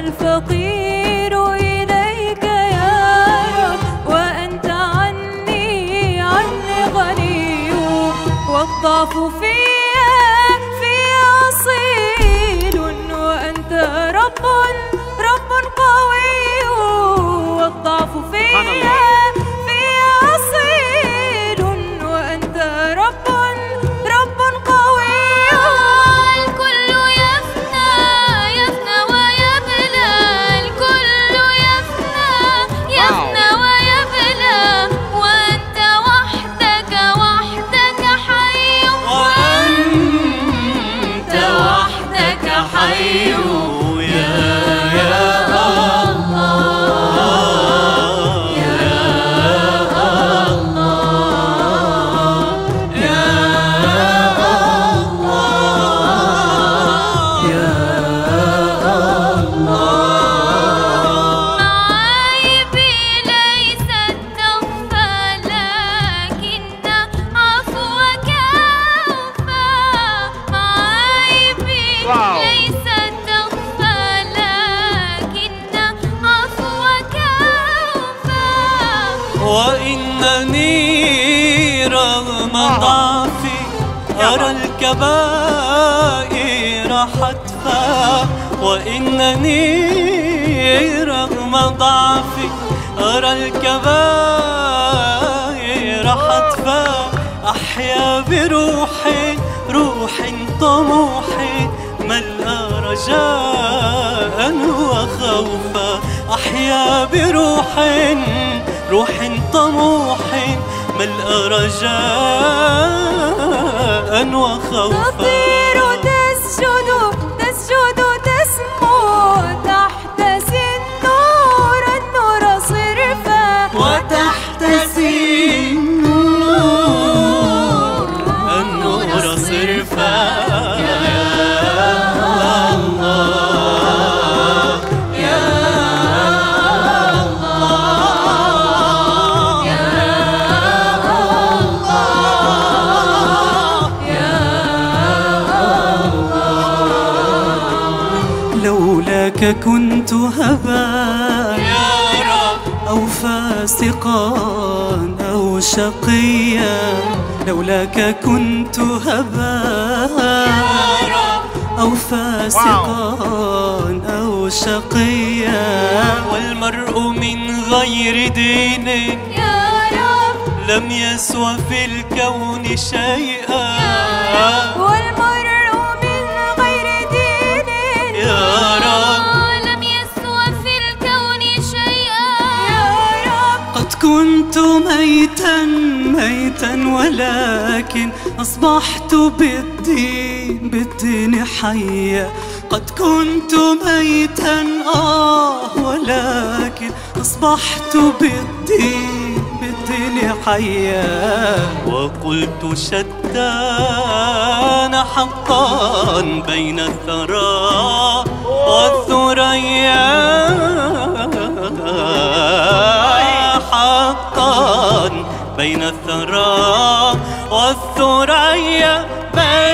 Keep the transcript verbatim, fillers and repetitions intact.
الفقير إليك يا رب، وأنت عني عني غني، والضعف فيا فيا أصيل، وأنت رب رب قوي، والضعف فيا فيا أصيل، وأنت رب رب قوي. الكل يفنى يفنى ويبلى، الكل يفنى يفنى ويبلى، وأنت وحدك وحدك حي، وأنت وحدك حي. ليس تخفى لكن عفوك أوفى، وإنني رغم ضعفي أرى الكبائر حتفا، وإنني رغم ضعفي أرى الكبائر حتفا، أحيا بروح روح طموح ملأ رجاء وخوفا، أحيا بروح روح طموح ملأ رجاء وخوفا. تطير تسجد تسجد تسمو تحت سنور النور صرفا، وتحت سنور النور صرفا. لولاك كنت هباء أو فاسقا أو شقيا، لولاك كنت هباء أو فاسقا أو شقيا، والمرء من غير دين يا رب لم يسوى في الكون شيئا، والمرء من غير دين يا رب لم يسوى في الكون شيئا، يا رب. قد كنت ميتا ميتا ولكن أصبحت بالدين بالدين حيا، قد كنت ميتا آه ولكن أصبحت بالدين بالدين حيا، وقلت شتان حقا بين الثرى والثريا، حقا بين الثرى والثريا.